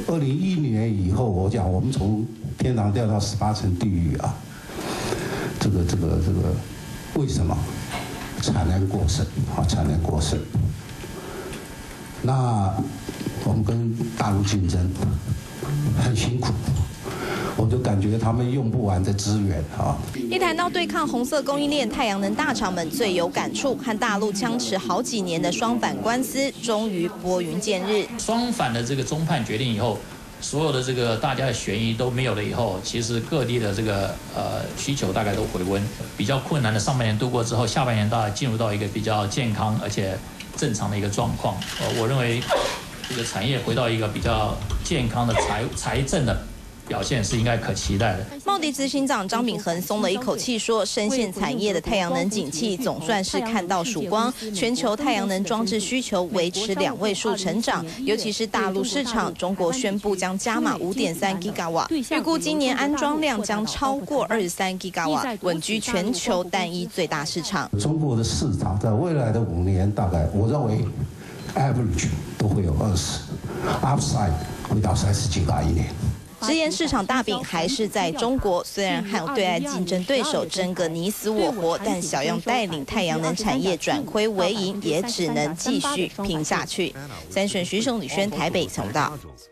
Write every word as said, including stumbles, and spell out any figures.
二零一零年以后，我讲我们从天堂掉到十八层地狱啊，这个这个这个，为什么？产能过剩啊，产能过剩。那我们跟大陆竞争很辛苦。 我就感觉他们用不完的资源啊！ 一谈到对抗红色供应链，太阳能大厂们最有感触，和大陆僵持好几年的双反官司，终于拨云见日。 双反的这个中判决定以后，所有的这个大家的悬疑都没有了以后，其实各地的这个呃需求大概都回温，比较困难的上半年度过之后，下半年大概进入到一个比较健康而且正常的一个状况。呃，我认为这个产业回到一个比较健康的财财政的 表现是应该可期待的。 茂迪执行长张炳恒松了一口气，说，深陷产业的太阳能景气总算是看到曙光，全球太阳能装置需求维持两位数成长，尤其是大陆市场，中国宣布将加码 五点三 吉瓦，预估今年安装量将超过二十三吉瓦，稳居全球单一最大市场。 中国的市场在未来的五年，大概我认为 average 都会有二十 ，upside 会到三十吉瓦一年。 直言市场大饼还是在中国，虽然和对岸竞争对手争个你死我活，但小样带领太阳能产业转亏为盈，也只能继续拼下去。三选徐雄、李轩台北报道。